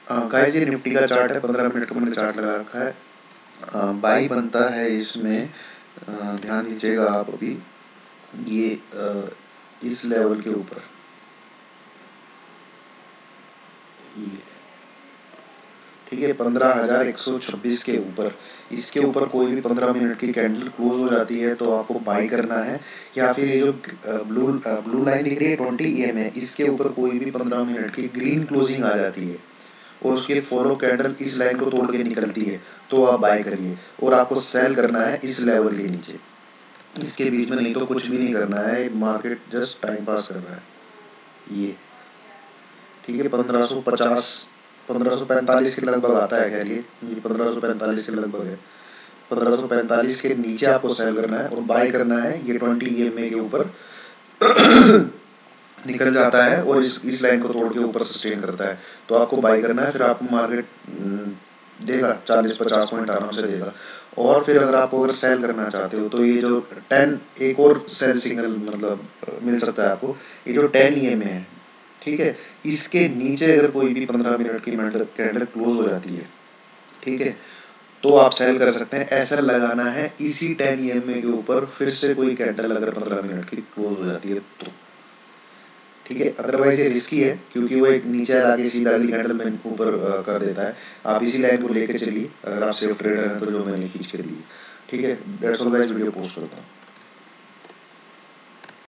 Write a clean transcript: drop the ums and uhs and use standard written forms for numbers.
Guys ये Nifty का chart है, 15 मिनट का मैंने चार्ट लगा रखा है। बाई बनता है इसमें, ध्यान दीजिएगा आप अभी, ये इस लेवल के ऊपर, ये ठीक है 15,126 के ऊपर, इसके ऊपर कोई भी 15 मिनट की कैंडल क्लोज हो जाती है तो आपको बाई करना है। या फिर ये जो ब्लू लाइन दिख रही है 20 EM है, इसके ऊपर कोई भी 15 मिनट की ग्रीन क्लोजिंग आ जाती है और उसके फॉलो कैंडल इस लाइन को तोड़ के निकलती है तो आप बाय करिए। और आपको सेल करना है इस लेवल के नीचे, इसके बीच में नहीं तो कुछ भी नहीं करना है, मार्केट जस्ट टाइम पास कर रहा है। ये ठीक है 1550 1545 के लगभग आता है, खैर ये 1545 के लगभग है। 1545 के नीचे आपको सेल करना है और बाय करना है। ये 20 EMA के ऊपर निकल जाता है और इस लाइन को तोड़ के ऊपर सस्टेन करता है तो आपको बाय करना है। फिर आपको मार्केट देगा 40-50 पॉइंट आराम से देगा। और फिर अगर सेल करना चाहते हो तो ये जो 10 एक और सेल सिग्नल मतलब मिल सकता है आपको, ये जो 10 EMA है, ठीक है, इसके नीचे अगर कोई भी 15 मिनट की कैंडल क्लोज हो जाती है, ठीक है, तो आप सेल कर सकते हैं। ऐसा लगाना है इसी 10 EMA के ऊपर फिर से कोई कैंडल अगर 15 मिनट की क्लोज हो जाती है तो, ठीक है। अदरवाइज ये रिस्की है क्योंकि वो एक नीचे आके सीधा अगली कैंडल में ऊपर कर देता है। आप इसी लाइन को लेके चलिए अगर आप सेफ ट्रेडर हैं तो, जो मैंने खींच के दी, ठीक है। That's all guys, video post करता हूँ।